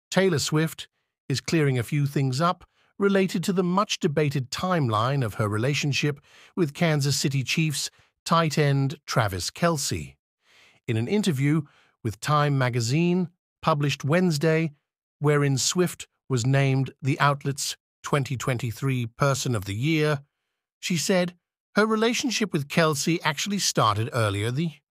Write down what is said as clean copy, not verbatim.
Taylor Swift is clearing a few things up related to the much-debated timeline of her relationship with Kansas City Chiefs tight end Travis Kelce. In an interview with Time magazine, published Wednesday, wherein Swift was named the outlet's 2023 Person of the Year, she said her relationship with Kelce actually started earlier